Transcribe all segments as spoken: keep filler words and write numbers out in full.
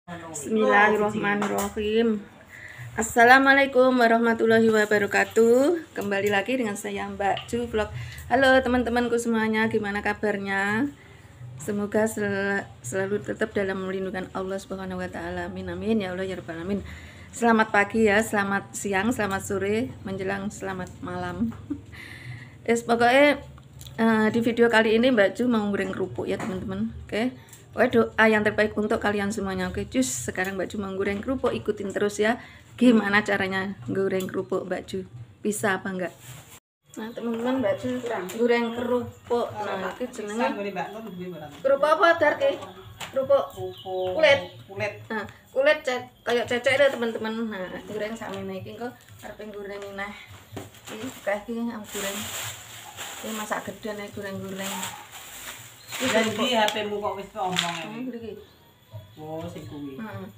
Bismillahirrahmanirrahim. Assalamualaikum warahmatullahi wabarakatuh. Kembali lagi dengan saya Mbak Ju Vlog. Halo teman-temanku semuanya, gimana kabarnya? Semoga sel selalu tetap dalam lindungan Allah Subhanahu wa taala. Amin amin ya Allah ya rabbal alamin. Selamat pagi ya, selamat siang, selamat sore, menjelang selamat malam. Es pokoknya uh, di video kali ini Mbak Ju mau goreng kerupuk ya teman-teman. Oke. Okay? Pokoknya doa yang terbaik untuk kalian semuanya. Oke, cus. Sekarang Mbak Ju mau goreng kerupuk, ikutin terus ya. Gimana caranya goreng kerupuk Mbak Ju? Bisa apa enggak? Nah, teman-teman Mbak Ju goreng kerupuk. Nah, itu jenenge kerupuk apa, Darke? Kerupuk kulit. Kulit. Nah, kulit kayak cecek deh, teman-teman. Nah, goreng sakmene iki engko arep goreng neh. Iki kayak iki am goreng. Ini masak gede nih goreng-goreng. Jadi H P-mu kok wis omong Hmm, iki. Oh, sing kuwi. Heeh.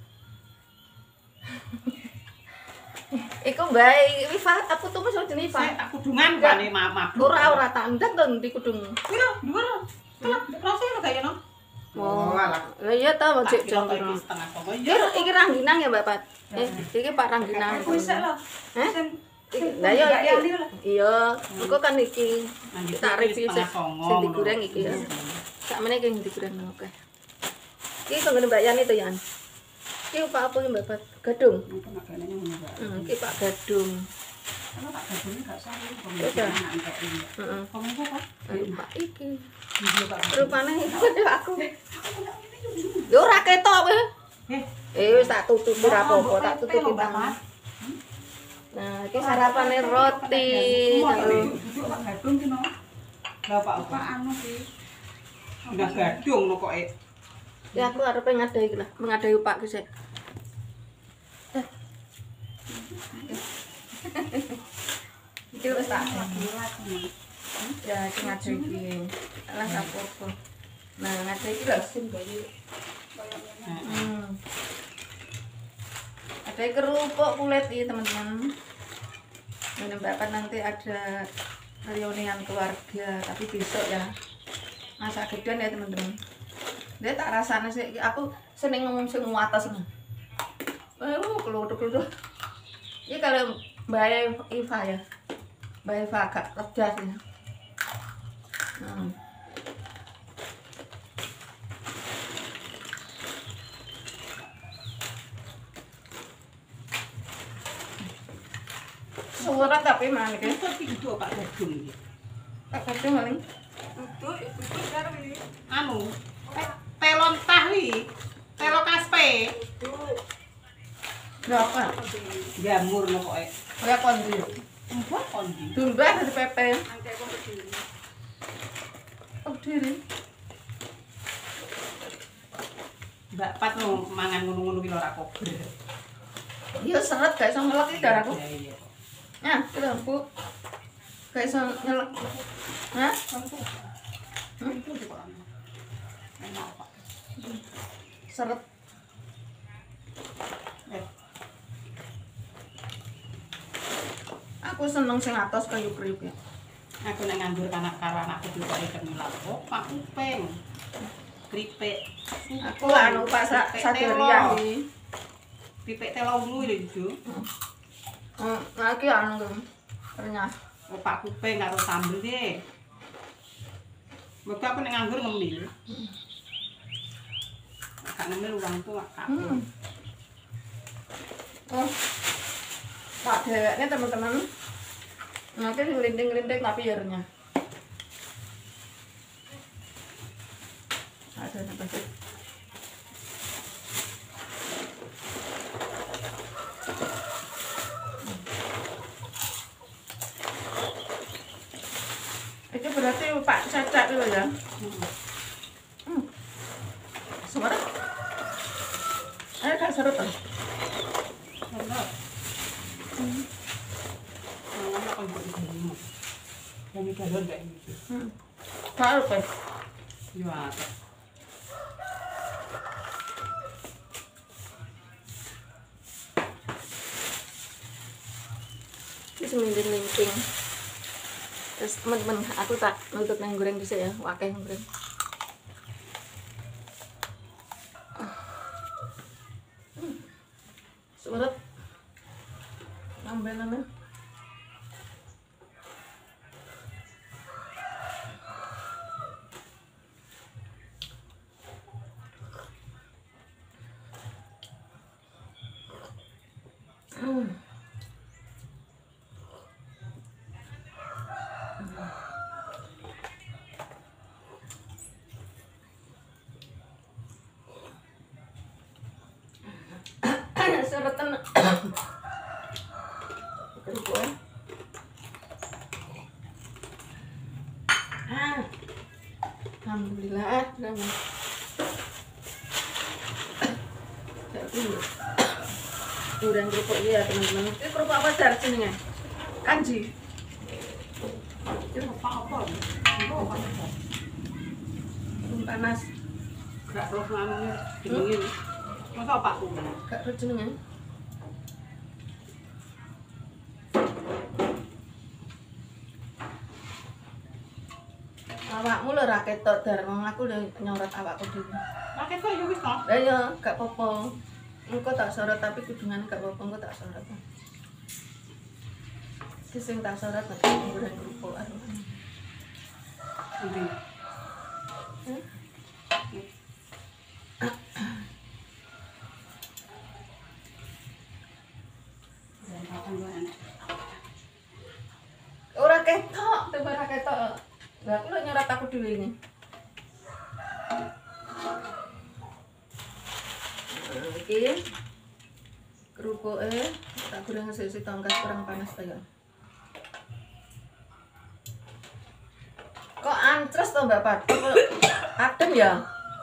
Iku Mbak, Iva, aku tuh mesti jenenge Iva. Tak kudungan bane mabuk. Ora ora tak ndak to ndi kudung. Piro? Dhuwur. Telak proses lho kayakno. Oh, alah. Lah iya ta wajib jam piro? Setengah songo. Iki iki Rangginang ya, Mbak Pat. Eh, iki Pak Rangginang. Wis lho. Heh? Lah ya iki. Iya, engko kan iki. Tak review sing digoreng iki ya. Sakmene iki digoreng oke. Iki kanggo Mbak Yani to, Yan. Iki Pak apa Mbak Pat? Gadung. Hmm, iki Pak Gadung. Kalau tak gadungnya gak salah kok. Heeh. Komentar kok. Pak iki. Rupane aku. Yo ora ketok kowe. Eh wis tak tutupi ra apa-apa, tak tutupi tangan. Nah, iki sarapane roti. Pak gadung ki no. Lah Pak apa anu ki? Udah gadung lho kok. Ya aku arepe ngadai iki lah, mengadai Pak ki sik. Iki wis tak ya iki ngadai iki. Alah gak apa-apa. Nah, ngadai iki lho sing bayi. Hmm. Ada kerupuk kulit ini teman-teman. Menyebabkan nanti ada reunian keluarga, tapi besok ya. Masak gedean ya teman-teman. Dia tak rasanya sih, aku seneng ngomong sing atas nih. Oh, keluar-keluar. Ini kalau Mbak Iva ya, Mbak Iva agak tegas ya. Hmm. Suara tapi mana kan? Tapi itu Pak gadung iki. Pak Gadung paling. Duduk, duduk karo iki. Anu, telon tah wi. Telo kaspe. Berapa? Jamur lho kok. Kaya kondi. Empuk kondi. Domba ada pepe. Oh diri. Mbak Pat lho mangan ngono-ngono ki lho ora kober. Iya seret gak iso ngelek iki darahku. Iya iya. Nah, kita Bu. Gak iso ngelek. Hah? Hmm? Enak Pak. Seret. Eh, Aku seneng sing atos kriuk-kriuk ya. aku nek nganggur kanak karo anakku juga ikan lapo, Pak Upeng. Kripik. Aku anu Pak Saderia iki. Kripik telo dulu lho, Jo. Hmm, nah iki anu ternyata. Oh, Pak Upeng karo sambel deh. Mergo aku nek nganggur ngemil. Kak ngemil uang tuh Kak. Hmm. Oh. Pak deweknya teman-teman. Nanti ngelinting-ngelinting tapi ya renyah. Ada apa sih? Itu berarti Pak Caca dulu ya? Hmm. Suara? Ayo kan serut kan? Bener. Hmm. Mana kok mbok iki. Kami galon gak iki. Hmm. Tahu kan? Yo apa. Ini seminting-minting. Terus teman-teman aku tak nutup yang goreng bisa ya, wakil yang goreng. Surut. Nambah nambah. Hmm. Surutan. Kerupuk. Ah. Alhamdulillah. Jadi goreng kerupuk ini ya teman-teman. Ini kerupuk apa dar jenenge? Kanji. Itu apa-apa. Panas. Gak roh namanya dingin. Masa apa aku? Gak roh jenenge. Awakmu lho ra ketok dar, wong aku lho nyorot awakku dhewe. Lah kok yo wis to. Lah ya, gak apa-apa. Engko tak sorot tapi kudungan gak apa-apa, engko tak sorot. Ki sing tak sorot nek goreng kerupuk aru. Endi? Hmm? Ora ketok, tambah ora ketok. Lah aku lho nyorot aku dhewe ini. Iki kerupuke tak goreng sik-sik tongkas kurang panas ta ya. Kok ancres to Mbak Pat? Kok adem ya?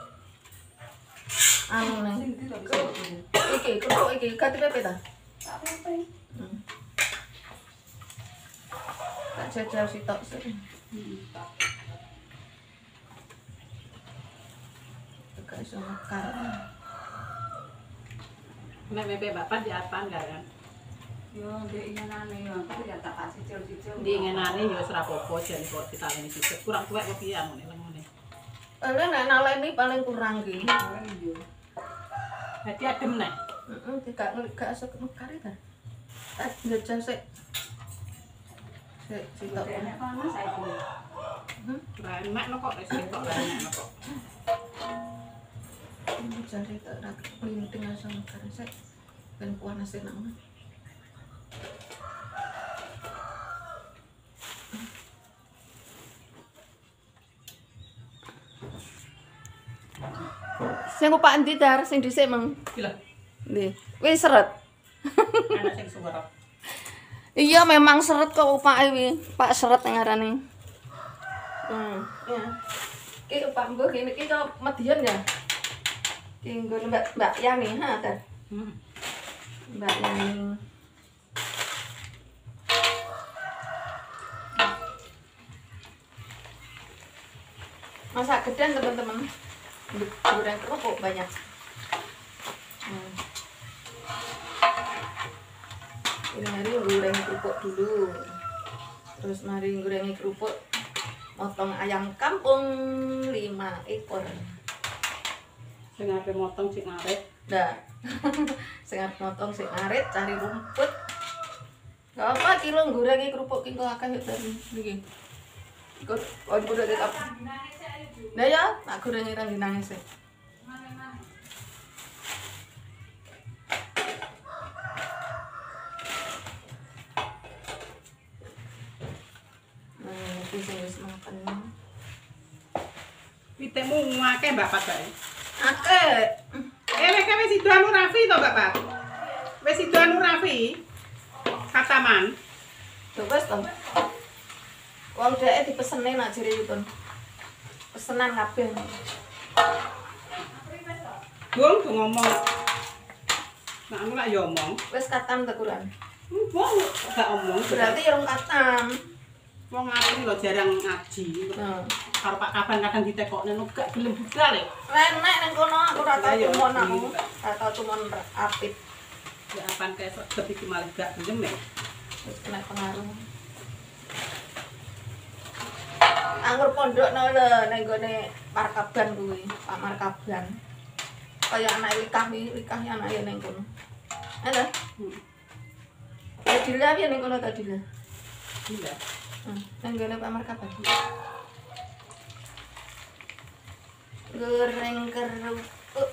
Anu nih. Iki kerupuk iki ganti pepe ta? Tak pepe. Hmm. Tak jajal sitok sik. Heeh. Gak iso mekar. Nek bebek bapak di apa enggak kan? Yo, ndek nyenane yo, aku ya tak kasih cicil-cicil. Di ngenane yo wis ra apa-apa jan kok ditaleni sithik. Kurang tuwek kok piye ngene lengone. Ele nek naleni paling kurang ki. Oh iya. Dadi adem nek. Heeh, tidak gak iso mekar ta. Tak jajal sik. Sik sitok. Ndekne panas saiki. Hmm. Lah enak no kok wis kok lah enak kok. Ini jari tak rak pelinting langsung mekar sik. Ben panas enak. Sing kupak endi dar sing dhisik meng. Iki lho, Ndi? Wis seret. anak sing suara. Iya memang seret kok upake wi. Pak seret ngarane. Hmm, ya. Ki upak mbok kene iki kok medion ya. Ki nggo Mbak Mbak Yani ha ta. Hmm. Mbak Yani. Masak gedang teman-teman. Goreng kerupuk banyak. Hmm. Ini mari goreng kerupuk dulu. Terus mari goreng kerupuk. Motong ayam kampung lima ekor. Sing ape motong sik ngaret. Dah. Sing arep motong sing ngarit cari rumput. Gak apa kilo gorengi kerupuk ki kok akeh dari niki. Ikut on goreng apa? Nah ya, tak gorengi rangginane sih. Nah, iki sing wis makan. Pitekmu ngake bapak bae. Akeh. Eh wek wis sido anu Rafi to bapak. Wis sido anu Rafi. Kataman. Tuh wis to. Wong dheke dipesene nak jeripun. Pesenan kabeh. Dong tuh ngomong. Nah, anu lak yo omong. Wis katam tekuran. Wong gak omong. Berarti ya rong katam. Wong aku lho jarang ngaji. Nah, Karo Pak Kaban kadang ditekokne gak gelem budal e. renek ning kono aku ora tau Ayo, tumon aku. iya. Ora tau tumon apit. Ya apan kesok kepiki malah gak gelem e. Wis kena pengaruh. Anggur pondokno lho ning gone Markaban kuwi, Pak Markaban. Kaya anak likah wi, likah anake ning kono. Ada. Tadi lah ya ning kono tadi lah. Gila. Hmm, nang gone Pak Markaban. Goreng kerupuk.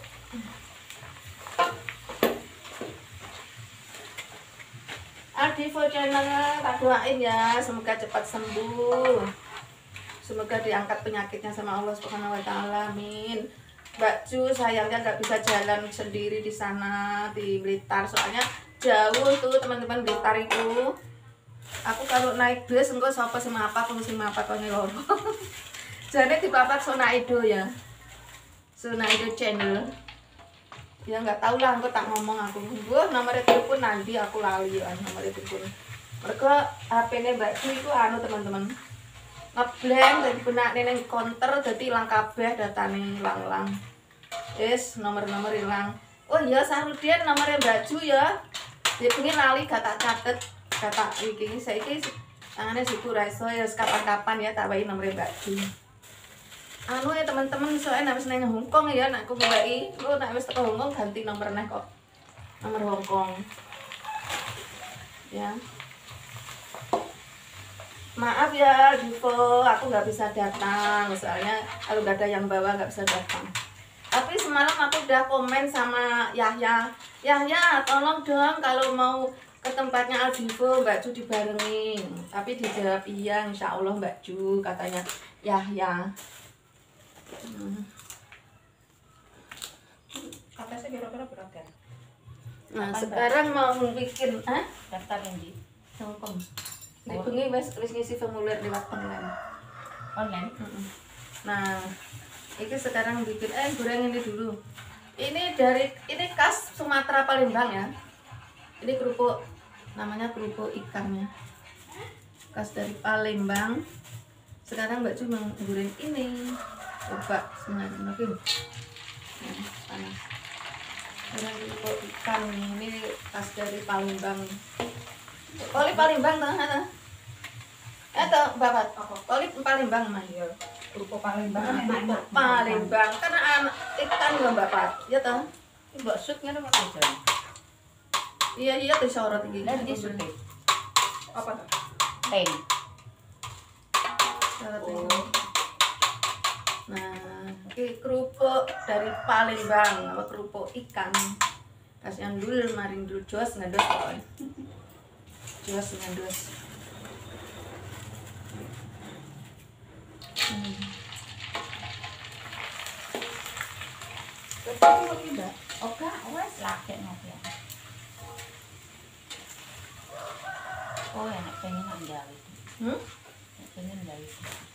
Aldivo channel tak doain ya, semoga cepat sembuh. Semoga diangkat penyakitnya sama Allah Subhanahu wa taala. Amin. Mbak Ju sayangnya nggak bisa jalan sendiri di sana di Blitar, soalnya jauh tuh teman-teman Blitar itu. Aku kalau naik bus engko sapa sing mapak aku sing mapak kene loro. Jane dipapak Sonaido ya. Sonaido channel. Ya nggak tahu lah, engko tak ngomong aku. Gue nomor telepon nanti aku lali ya nomor telepon. Mereka H P-ne Mbak Ju itu anu teman-teman. Ngeblank dadi benakne ning counter dadi ilang kabeh datane ilang-ilang. Wis nomor-nomor ilang. Oh iya Sarudin nomornya Mbak Ju ya. Dia pengen lali gak tak catet. Kata iki saiki tangane siku ra iso ya kapan-kapan ya tak wae nomor Mbak Ju. Anu ya teman-teman soalnya nek wis nang Hong Kong ya nek aku goleki, lu nek wis teko Hong Kong ganti nomor neh kok. Nomor Hong Kong. Ya. Maaf ya Divo, aku nggak bisa datang soalnya kalau nggak ada yang bawa nggak bisa datang. Tapi semalam aku udah komen sama Yahya, Yahya tolong dong kalau mau ke tempatnya Aldivo Mbak Ju dibarengin. Tapi dijawab iya insya Allah Mbak Ju katanya Yahya. Hmm. Kapasnya kira-kira berapa? Nah sekarang mau bikin, ah? Daftar yang di Hong Kong. Nek bengi wis wis ngisi formulir lewat online. online. Mm-mm. Nah, ini sekarang bikin eh goreng ini dulu. Ini dari ini khas Sumatera Palembang ya. Ini kerupuk namanya kerupuk ikannya. Khas dari Palembang. Sekarang Mbak Ju mau goreng ini. Coba sebenarnya mungkin. Nah, panas. Goreng kerupuk ikan ini khas dari Palembang. Koli Palembang tengah atau babat koli Palembang mah ya Kerupuk Palembang Nah, enak. kerupuk Palembang karena anak ikan ya babat ya toh Mbak sutnya apa aja? iya iya tuh sorot iki Lah iki sute. Apa tuh? Teng. sorot ini. Nah ini kerupuk dari Palembang apa kerupuk ikan kasihan dulu marin dulu jos ngados pokoknya jos ngados. Hmm. Tapi ngopi Mbak. Oke, wes lagi ngopi. Oh, enak pengen andawi. Hmm? Pengen andawi.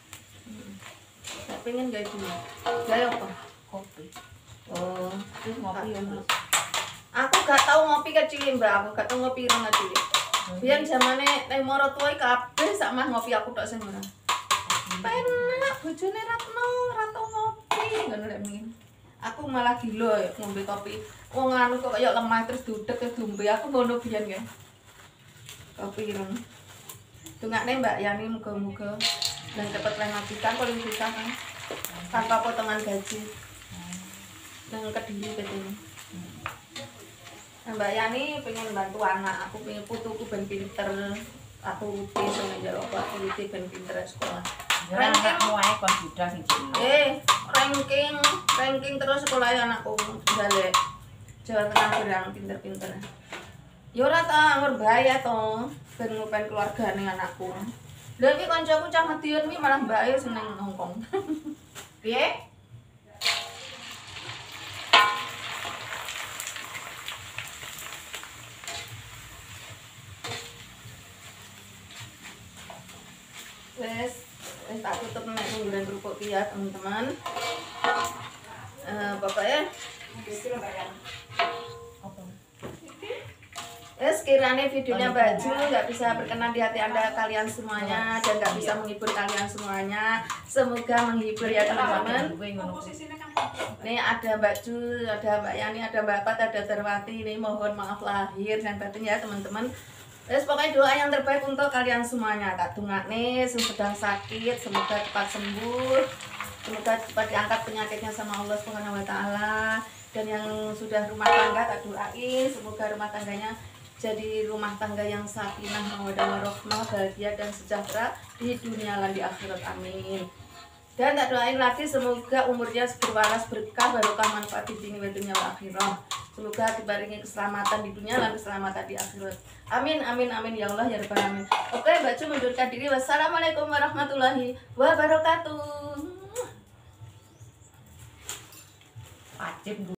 Nggak pengen gak dulu gaya apa? Kopi. Oh Terus ngopi ya Mbak. aku gak tau ngopi kecil mbak, aku gak tau ngopi ireng kecil. Biar zamane nang moro tuwa kabeh sak mah ngopi aku tok sing ora. Penak bojone Ratno, ora tau ngopi ngono lek mingin. Aku malah gila ya ngombe kopi. Wong anu kok kaya lemah terus dudek ke ngombe aku ngono biyen ya. Kopi ireng. Dongakne Mbak Yani muga-muga dan cepet lanjutan paling susah kan. Tanpa potongan gaji. Nang Kediri betulnya. Nah, Mbak Yani pengen bantu anak, aku pengen putuku ben pinter. Aku uti sama jawab aku uti ben pinter sekolah. Ranking wae kon budal sing jeneng. Eh, ranking, ranking terus sekolah anakku balik Jawa Tengah berang pinter-pinter. Ya ora ta nggur bahaya to, ben ngupen keluargane anakku. Lha iki kancaku cah Madiun iki malah mbake seneng Hongkong. Piye? Wes, wes tak tutup nek ngguren kerupuk iki ya, teman-teman. Eh, pokoknya Apa? ya sekiranya videonya Mbak Ju nggak bisa berkenan di hati Anda kalian semuanya dan nggak bisa menghibur kalian semuanya, semoga menghibur ya teman-teman. Nih ada Mbak Ju, ada Mbak Yani, ada Mbak Pat, ada Terwati. Ini mohon maaf lahir dan batin ya teman-teman. Terus pokoknya doa yang terbaik untuk kalian semuanya. Tak dungakne yang sedang sakit semoga cepat sembuh. Semoga cepat diangkat penyakitnya sama Allah Subhanahu wa taala. Dan yang sudah rumah tangga tak doain semoga rumah tangganya jadi rumah tangga yang sakinah, mawaddah warahmah, bahagia dan sejahtera di dunia dan di akhirat, amin. Dan tak doain lagi semoga umurnya berwaras, berkah, barokah, manfaat di dunia dan dunia akhirah. Semoga dibaringi keselamatan di dunia dan keselamatan di akhirat, amin amin amin ya Allah ya rabbal alamin. Oke, Mbak Ju mundurkan diri. Wassalamualaikum warahmatullahi wabarakatuh. Wajib